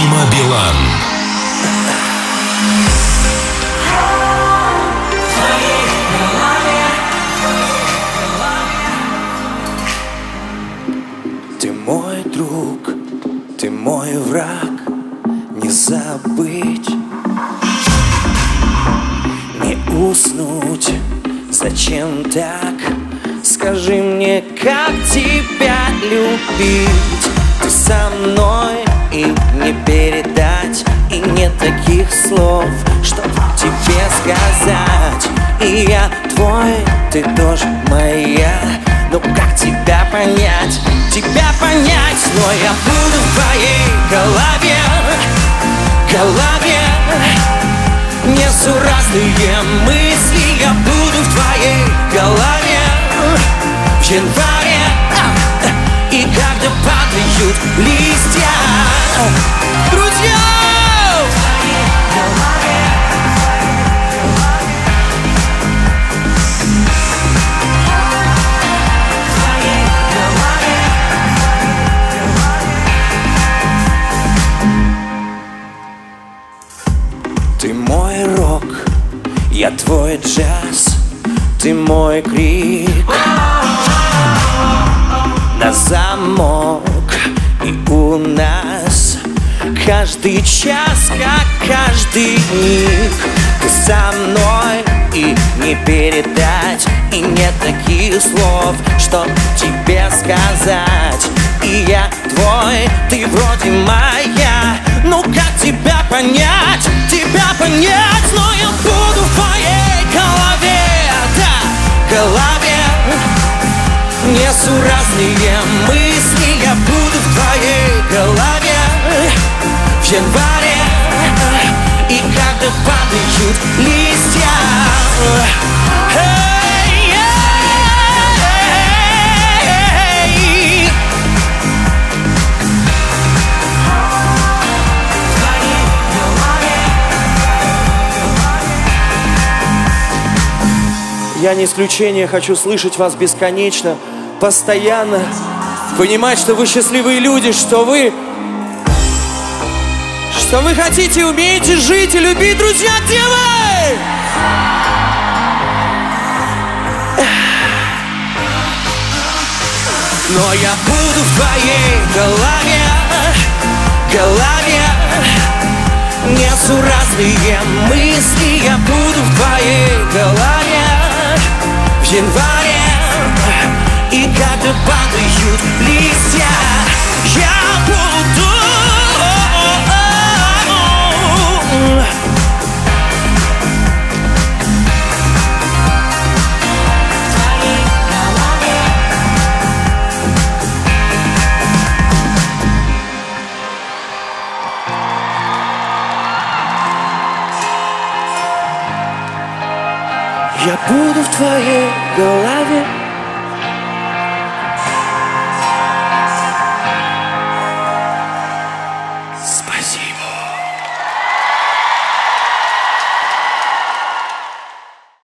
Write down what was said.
Дима Билан. Ты мой друг, ты мой враг, не забыть, не уснуть. Зачем так? Скажи мне, как тебя любить? Ты со мной и не передать, и нет таких слов, чтоб тебе сказать. И я твой, ты тоже моя. Ну как тебя понять? Тебя понять, но я буду в твоей голове, голове. Несуразные мысли, я буду в твоей голове в январе. И когда падают листья, друзья, в твоей голове. Ты мой рок, я твой джаз, ты мой крик на замок. И у нас каждый час, как каждый миг. Ты со мной и не передать, и нет таких слов, чтоб тебе сказать. И я твой, ты вроде моя. Ну как тебя понять? Тебя понять, но я буду в твоей голове, да, голове. Несуразные мысли, я буду в твоей голове в январе. И когда падают листья, я не исключение, хочу слышать вас бесконечно, постоянно. Понимать, что вы счастливые люди, что вы хотите, умеете жить и любить, друзья, где вы? Но я буду в твоей голове, голове. Несуразные мысли, я буду в твоей голове в январе. И когда падают листья, я буду. Я буду в твоей голове.